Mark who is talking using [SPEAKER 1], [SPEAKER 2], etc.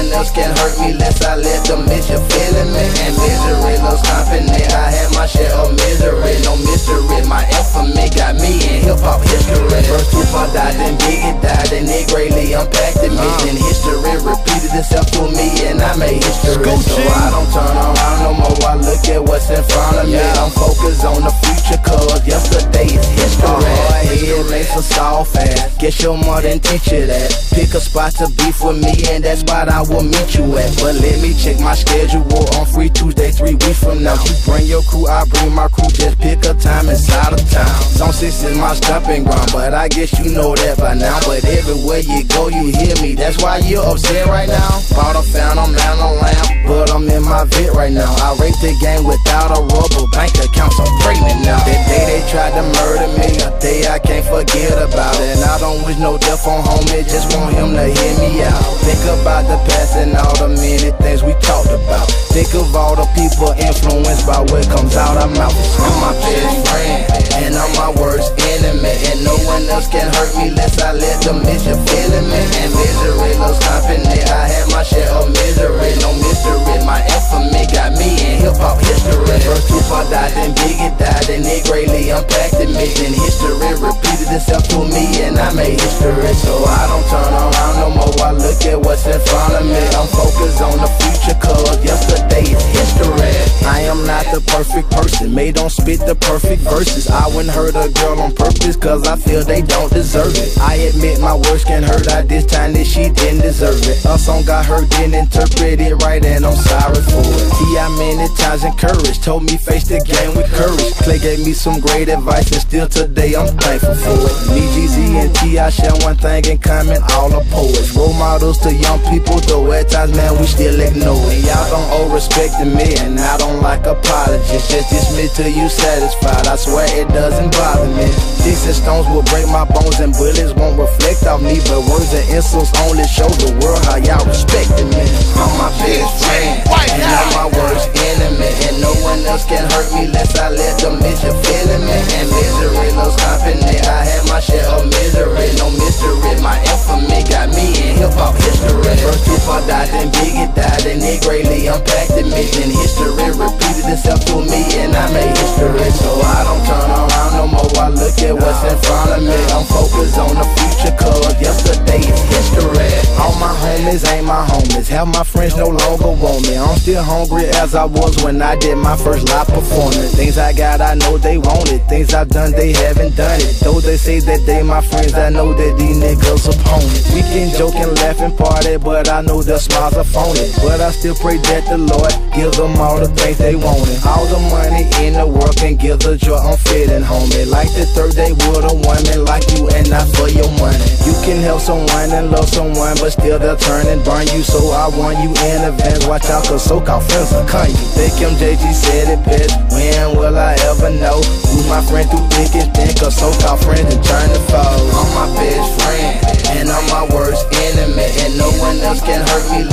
[SPEAKER 1] one else can hurt me less I let them miss you feeling me. And misery loves company, I had my share of misery. No mystery, my infamy got me in hip-hop history. First Tupac died, then Biggie died, and it greatly impacted me. Then history repeated itself to me, and I made history. So I don't turn around no more, I look at what's in front of me. I'm focused on the future, cause yesterday is history. Head makes a soft ass, guess your mother didn't teach you that. Pick a spot to beef with me, and that spot I will meet you at. But let me check my schedule, on free Tuesday 3 weeks from now. You bring your crew, I bring my crew, just pick a time inside of town. Zone 6 is my stomping ground, but I guess you know that by now. But everywhere you go, you hear me, that's why you're upset right now. Bought a Phantom and a lamb, but I'm in my vet right now. I rate the game without a rubber bank account, I'm pregnant now. That day they tried to murder me, a day I can't forget about it. And I don't wish no death on homie, just want him to hear me out. Think about the past and all the many things we talked about. Think of all the people influenced by what comes out our mouth. I'm my best friend, and I'm my worst enemy. And no one else can hurt me less I let them miss you feeling me. And misery loves company, I had my share of misery. No mystery, my infamy got me in hip-hop history. First Tupac died, then Biggie died, and it greatly impacted me. Then history repeated itself to me, and I made history. So I don't turn around no more, I look at what's in front of me. I'm focused on the future, cause yesterday is history. I am not the perfect person, may don't spit the perfect verses. I wouldn't hurt a girl on purpose, cause I feel they don't deserve it. I admit my words can hurt her this time that she didn't deserve it. A song got her, didn't interpret it right, and I'm sorry for it. T.I. many times encouraged, told me face the game with courage. Clay gave me some great advice, and still today I'm thankful for it. Me, G-Z, and T.I. share one thing in common, all the poets. Role models to young people, though at times, man, we still ignore it. Y'all don't owe respect to me, and I don't like apologies. Just dismiss till you satisfied, I swear it doesn't bother me. Sticks and stones will break my bones, and bullets won't reflect off me. But words and insults only show the world how y'all respecting me. I'm my best friend, and I'm my worst enemy. And no one else can hurt me less I let them miss you feeling me. And misery loves company, I had my share of misery. No mystery, my infamy got me in hip-hop history. First Tupac died, then Biggie died, and it greatly impacted me. Then history repeated itself to me, and I made history. So I don't turn around no more, I look at what's in front of me. I'm focused on the future, cause yesterday is history. All my homies ain't my homies, half my friends no longer want me. I'm still hungry as I was when I did my first live performance. Things I got, I know they want it. Things I've done, they haven't done it. Though they say that they my friends, I know that these niggas opponents. We can joke and laugh and party, but I know the smiles are phony. But I still pray that the Lord gives them all the things they wanted. All the money in the world can give the joy I'm feeling, homie. Like the third day with a woman like you, and not for your money. You can help someone and love someone, but still they'll turn and burn you. So I want you in advance, watch out, cause so-called friends will cut you. Think MJG said it best, when will I ever know who's my friend through thick and thin? Cause so-called friends and turn to foes. I'm my best friend, and I'm my worst enemy. And no one else can hurt me